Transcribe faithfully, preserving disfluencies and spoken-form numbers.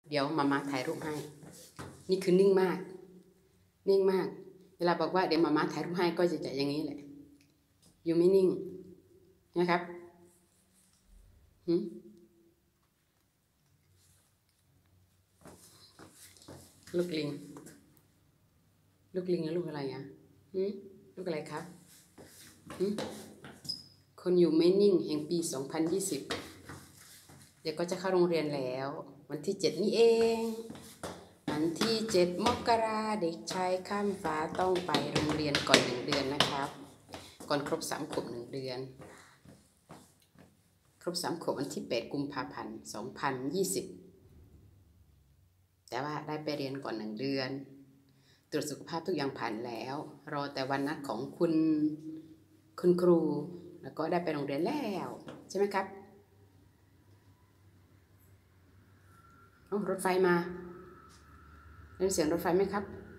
เดี๋ยวมาม่าถ่ายรูปให้นี่คือนิ่งมากนิ่งมากเวลาบอกว่าเดี๋ยวมาม่าถ่ายรูปให้ก็จะจะอย่างนี้แหละอยู่ไม่นิ่งนะครับหืมลูกลิงลูกลิงแล้วลูกอะไรอ่ะหืมลูกอะไรครับหืมคนอยู่ไม่นิ่งแห่งปีสองพันยี่สิบเดี๋ยวก็จะเข้าโรงเรียนแล้ววันที่เจ็ดนี่เองวันที่เจ็ดมกราเด็กชายข้ามฟ้าต้องไปโรงเรียนก่อนหนึ่งเดือนนะครับก่อนครบสามขวบหนึ่งเดือนครบสามขวบวันที่แปดกุมภาพันธ์สองพันยี่สิบแต่ว่าได้ไปเรียนก่อนหนึ่งเดือนตรวจสุขภาพทุกอย่างผ่านแล้วรอแต่วันนัดของคุณคุณครูแล้วก็ได้ไปโรงเรียนแล้วใช่ไหมครับโอ้รถไฟมาได้ยินเสียงรถไฟไหมครับ